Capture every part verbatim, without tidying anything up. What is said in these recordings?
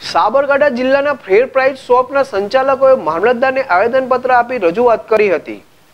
સાબરકાંઠા જિલ્લાના ફેર પ્રાઇસ શોપના સંચાલકોએ મામલતદારને આવેદનપત્ર આપી રજૂઆત કરી હતી।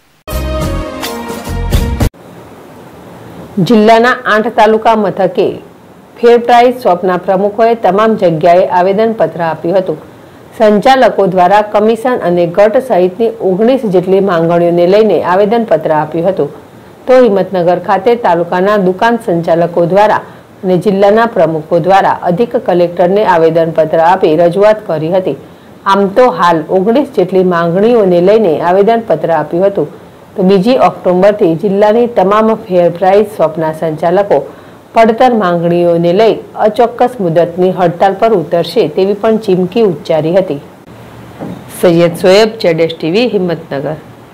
જિલ્લાના આઠ તાલુકા મથકે ફેર પ્રાઇસ શોપના પ્રમુખોએ તમામ જગ્યાએ આવેદનપત્ર આપ્યું હતું। સંચાલકો દ્વારા કમિશન અને ઘટ સહિતની ઓગણીસ જેટલી માંગણીઓને લઈને આવેદનપત્ર આપ્યું હતું। તો હિંમતનગર ખાતે તાલુકાના દુકાન સંચાલકો દ્વારા અને જિલ્લાના પ્રમુખો દ્વારા અધિક કલેક્ટરને આવેદનપત્ર આપી રજૂઆત કરી હતી। આમ તો હાલ ઓગણીસ જેટલી માંગણીઓને લઈને આવેદનપત્ર આપ્યું હતું। તો બીજી ઓક્ટોબરથી જિલ્લાની તમામ ફેર પ્રાઇસ શોપના સંચાલકો પડતર માંગણીઓને લઈ અચોક્કસ મુદતની હડતાલ પર ઉતરશે તેવી પણ ચીમકી ઉચ્ચારી હતી। સૈયદ સોએબ, જેડેશ ટીવી, હિંમતનગર।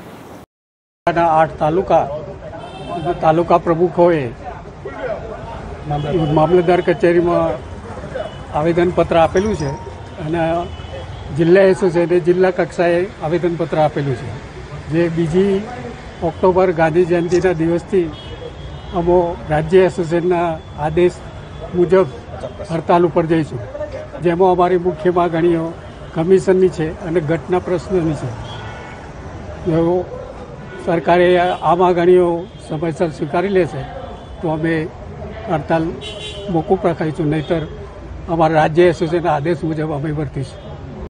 આઠ તાલુકા તાલુકા પ્રમુખોએ મામલતદાર કચેરીમાં આવેદનપત્ર આપેલું છે અને જિલ્લા એસોસિએશને જિલ્લા કક્ષાએ આવેદનપત્ર આપેલું છે, જે બીજી ઓક્ટોબર ગાંધી જયંતિના દિવસથી અમો રાજ્ય એસોસિએશનના આદેશ મુજબ હડતાલ ઉપર જઈશું, જેમાં અમારી મુખ્ય માગણીઓ કમિશનની છે અને ઘટના પ્રશ્નની છે। જો સરકારે આ માગણીઓ સમયસર સ્વીકારી લેશે તો અમે હડતાલ મોકૂફ રખાઈશું, નહીતર અમારા રાજ્ય એસોસિએશનના આદેશ મુજબ અમે વર્તીશું।